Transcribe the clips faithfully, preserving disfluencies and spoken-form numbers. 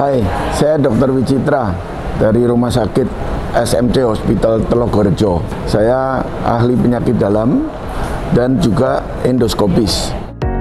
Hai, saya dokter Wicitra dari Rumah Sakit S M C Hospital Telogorejo. Saya ahli penyakit dalam dan juga endoskopis.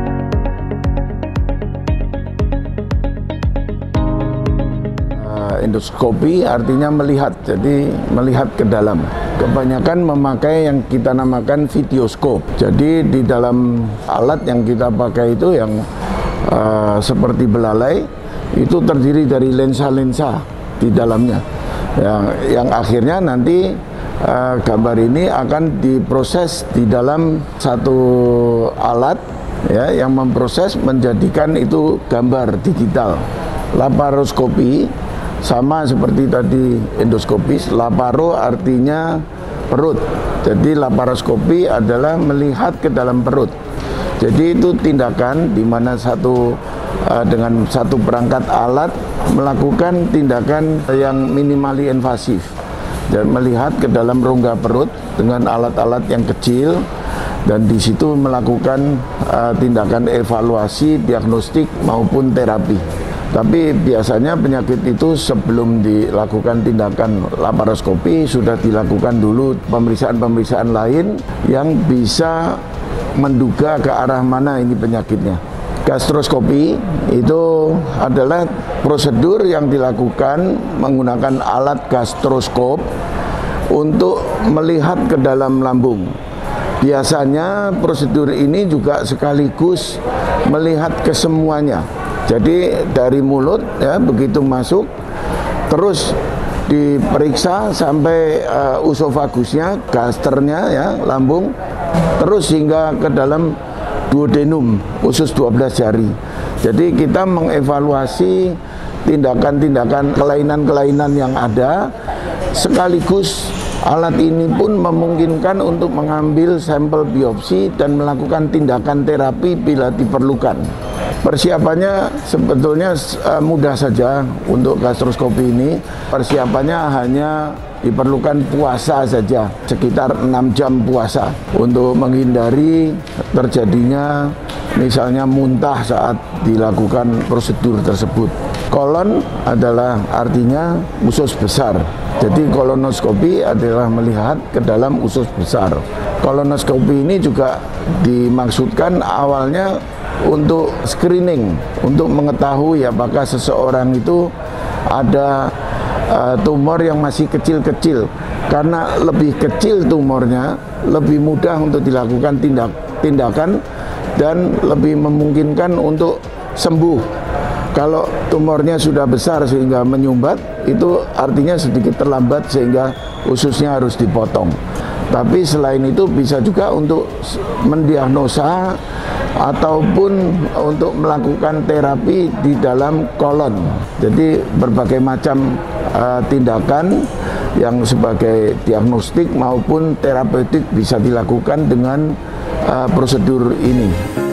Endoskopi artinya melihat, jadi melihat ke dalam. Kebanyakan memakai yang kita namakan videoskop. Jadi di dalam alat yang kita pakai itu yang uh, seperti belalai, itu terdiri dari lensa-lensa di dalamnya. Yang, yang akhirnya nanti uh, gambar ini akan diproses di dalam satu alat ya, yang memproses menjadikan itu gambar digital. Laparoskopi sama seperti tadi endoskopis. Laparo artinya perut. Jadi laparoskopi adalah melihat ke dalam perut. Jadi itu tindakan di mana satu uh, dengan satu perangkat alat melakukan tindakan yang minimally invasif dan melihat ke dalam rongga perut dengan alat-alat yang kecil, dan di situ melakukan uh, tindakan evaluasi, diagnostik maupun terapi. Tapi biasanya penyakit itu sebelum dilakukan tindakan laparoskopi sudah dilakukan dulu pemeriksaan-pemeriksaan lain yang bisa menduga ke arah mana ini penyakitnya. Gastroskopi itu adalah prosedur yang dilakukan menggunakan alat gastroskop untuk melihat ke dalam lambung. Biasanya prosedur ini juga sekaligus melihat ke semuanya. Jadi dari mulut ya, begitu masuk terus diperiksa sampai uh, usofagusnya, gasternya ya, lambung, terus hingga ke dalam duodenum, usus dua belas jari. Jadi kita mengevaluasi tindakan-tindakan kelainan-kelainan yang ada, sekaligus alat ini pun memungkinkan untuk mengambil sampel biopsi dan melakukan tindakan terapi bila diperlukan. Persiapannya sebetulnya uh, mudah saja untuk gastroskopi ini. Persiapannya hanya diperlukan puasa saja, sekitar enam jam puasa untuk menghindari terjadinya misalnya muntah saat dilakukan prosedur tersebut. Kolon adalah artinya usus besar. Jadi kolonoskopi adalah melihat ke dalam usus besar. Kolonoskopi ini juga dimaksudkan awalnya untuk screening, untuk mengetahui apakah seseorang itu ada uh, tumor yang masih kecil-kecil. Karena lebih kecil tumornya, lebih mudah untuk dilakukan tindak, tindakan dan lebih memungkinkan untuk sembuh. Kalau tumornya sudah besar sehingga menyumbat, itu artinya sedikit terlambat sehingga ususnya harus dipotong. Tapi selain itu bisa juga untuk mendiagnosa ataupun untuk melakukan terapi di dalam kolon. Jadi berbagai macam uh, tindakan yang sebagai diagnostik maupun terapeutik bisa dilakukan dengan uh, prosedur ini.